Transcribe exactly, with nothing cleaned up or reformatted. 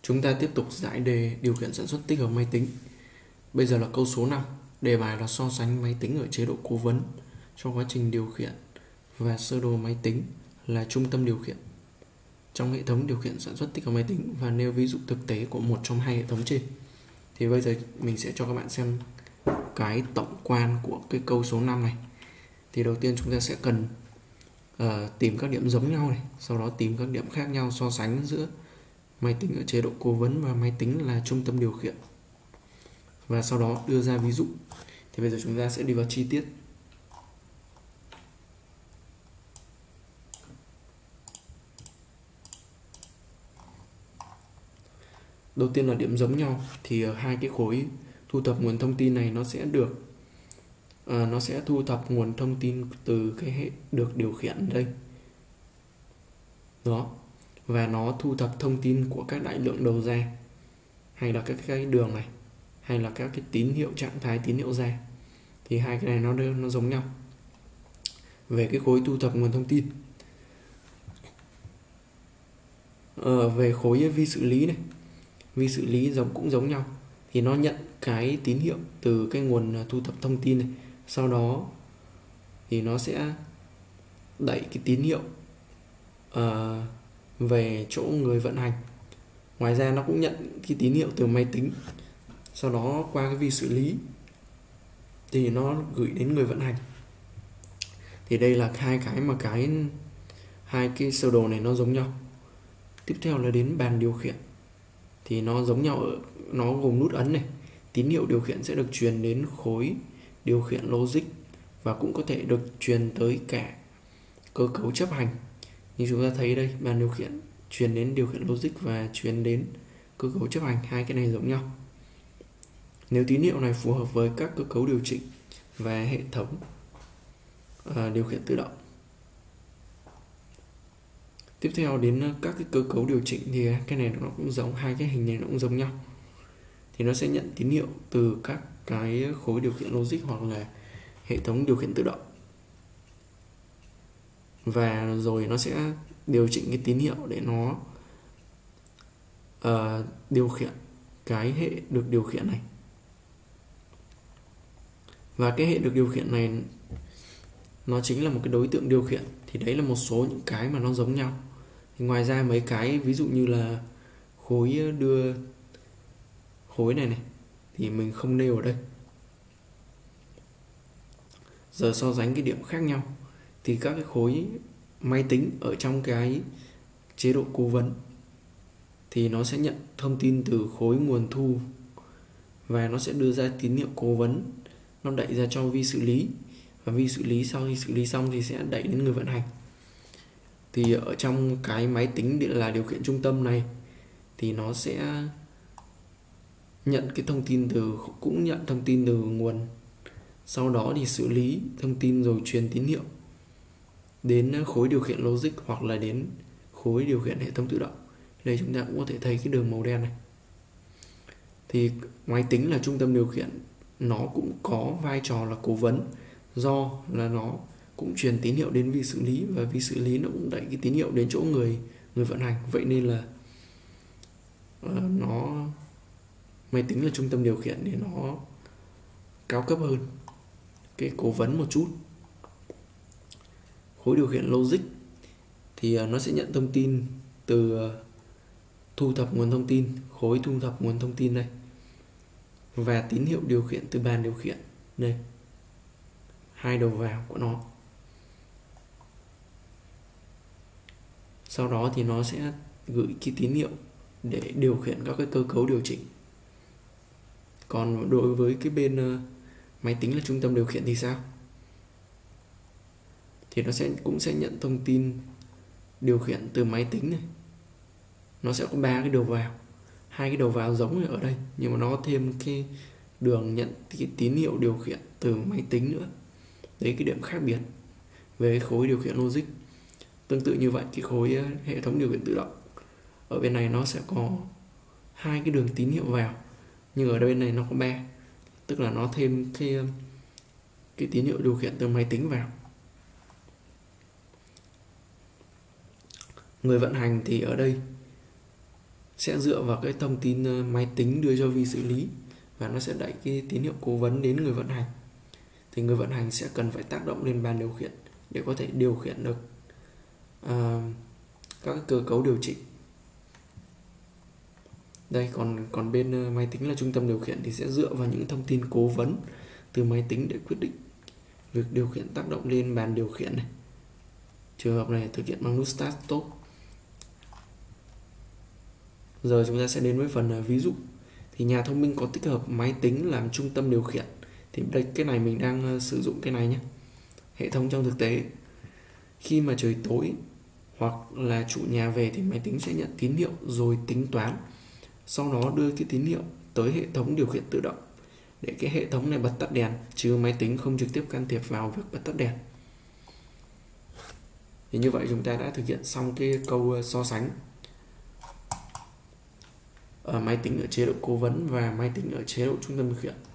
Chúng ta tiếp tục giải đề điều khiển sản xuất tích hợp máy tính. Bây giờ là câu số năm. Đề bài là so sánh máy tính ở chế độ cố vấn trong quá trình điều khiển và sơ đồ máy tính là trung tâm điều khiển trong hệ thống điều khiển sản xuất tích hợp máy tính và nêu ví dụ thực tế của một trong hai hệ thống trên. Thì bây giờ mình sẽ cho các bạn xem cái tổng quan của cái câu số năm này. Thì đầu tiên chúng ta sẽ cần uh, tìm các điểm giống nhau này, sau đó tìm các điểm khác nhau, so sánh giữa máy tính ở chế độ cố vấn và máy tính là trung tâm điều khiển, và sau đó đưa ra ví dụ. Thì bây giờ chúng ta sẽ đi vào chi tiết. Đầu tiên là điểm giống nhau, thì hai cái khối thu thập nguồn thông tin này nó sẽ được à, nó sẽ thu thập nguồn thông tin từ cái hệ được điều khiển đây đó, và nó thu thập thông tin của các đại lượng đầu ra, hay là các cái đường này, hay là các cái tín hiệu, trạng thái tín hiệu ra. Thì hai cái này nó nó giống nhau về cái khối thu thập nguồn thông tin. Ờ, về khối vi xử lý này, vi xử lý giống cũng giống nhau, thì nó nhận cái tín hiệu từ cái nguồn thu thập thông tin này, sau đó thì nó sẽ đẩy cái tín hiệu uh, về chỗ người vận hành. Ngoài ra nó cũng nhận cái tín hiệu từ máy tính, sau đó qua cái vi xử lý thì nó gửi đến người vận hành. Thì đây là hai cái mà cái hai cái sơ đồ này nó giống nhau. Tiếp theo là đến bàn điều khiển, thì nó giống nhau ở nó gồm nút ấn này. Tín hiệu điều khiển sẽ được truyền đến khối điều khiển logic và cũng có thể được truyền tới cả cơ cấu chấp hành. Như chúng ta thấy đây, bàn điều khiển truyền đến điều khiển logic và truyền đến cơ cấu chấp hành, hai cái này giống nhau. Nếu tín hiệu này phù hợp với các cơ cấu điều chỉnh và hệ thống uh, điều khiển tự động. Tiếp theo đến các cái cơ cấu điều chỉnh, thì cái này nó cũng giống, hai cái hình này nó cũng giống nhau. Thì nó sẽ nhận tín hiệu từ các cái khối điều khiển logic hoặc là hệ thống điều khiển tự động, và rồi nó sẽ điều chỉnh cái tín hiệu để nó uh, điều khiển cái hệ được điều khiển này. Và cái hệ được điều khiển này nó chính là một cái đối tượng điều khiển. Thì đấy là một số những cái mà nó giống nhau. Thì ngoài ra mấy cái ví dụ như là khối đưa khối này này thì mình không nêu ở đây. Giờ so sánh cái điểm khác nhau, thì các cái khối máy tính ở trong cái chế độ cố vấn thì nó sẽ nhận thông tin từ khối nguồn thu, và nó sẽ đưa ra tín hiệu cố vấn, nó đẩy ra cho vi xử lý, và vi xử lý sau khi xử lý xong thì sẽ đẩy đến người vận hành. Thì ở trong cái máy tính là điều khiển trung tâm này thì nó sẽ nhận cái thông tin từ cũng nhận thông tin từ nguồn, sau đó thì xử lý thông tin rồi truyền tín hiệu đến khối điều khiển logic hoặc là đến khối điều khiển hệ thống tự động. Đây chúng ta cũng có thể thấy cái đường màu đen này. Thì máy tính là trung tâm điều khiển, nó cũng có vai trò là cố vấn, do là nó cũng truyền tín hiệu đến vi xử lý, và vi xử lý nó cũng đẩy cái tín hiệu đến chỗ người người vận hành. Vậy nên là uh, nó máy tính là trung tâm điều khiển thì nó cao cấp hơn cái cố vấn một chút. Khối điều khiển logic thì uh, nó sẽ nhận thông tin từ uh, thu thập nguồn thông tin, khối thu thập nguồn thông tin đây, và tín hiệu điều khiển từ bàn điều khiển đây, hai đầu vào của nó. Sau đó thì nó sẽ gửi cái tín hiệu để điều khiển các cái cơ cấu điều chỉnh. Còn đối với cái bên uh, máy tính là trung tâm điều khiển thì sao? Thì nó sẽ cũng sẽ nhận thông tin điều khiển từ máy tính này. Nó sẽ có ba cái đầu vào, hai cái đầu vào giống ở đây, nhưng mà nó có thêm cái đường nhận cái tín hiệu điều khiển từ máy tính nữa. Đấy cái điểm khác biệt về cái khối điều khiển logic. Tương tự như vậy, cái khối hệ thống điều khiển tự động ở bên này nó sẽ có hai cái đường tín hiệu vào, nhưng ở bên này nó có ba, tức là nó thêm cái cái tín hiệu điều khiển từ máy tính vào. Người vận hành thì ở đây sẽ dựa vào cái thông tin máy tính đưa cho vi xử lý, và nó sẽ đẩy cái tín hiệu cố vấn đến người vận hành. Thì người vận hành sẽ cần phải tác động lên bàn điều khiển để có thể điều khiển được uh, các cơ cấu điều chỉnh. Đây, còn còn bên máy tính là trung tâm điều khiển thì sẽ dựa vào những thông tin cố vấn từ máy tính để quyết định việc điều khiển tác động lên bàn điều khiển này. Trường hợp này thực hiện bằng nút Start Stop. Giờ chúng ta sẽ đến với phần ví dụ. Thì nhà thông minh có tích hợp máy tính làm trung tâm điều khiển. Thì đây, cái này mình đang sử dụng cái này nhé. Hệ thống trong thực tế, khi mà trời tối hoặc là chủ nhà về thì máy tính sẽ nhận tín hiệu rồi tính toán, sau đó đưa cái tín hiệu tới hệ thống điều khiển tự động để cái hệ thống này bật tắt đèn, chứ máy tính không trực tiếp can thiệp vào việc bật tắt đèn. Thì như vậy chúng ta đã thực hiện xong cái câu so sánh ở máy tính ở chế độ cố vấn và máy tính ở chế độ trung tâm điều khiển.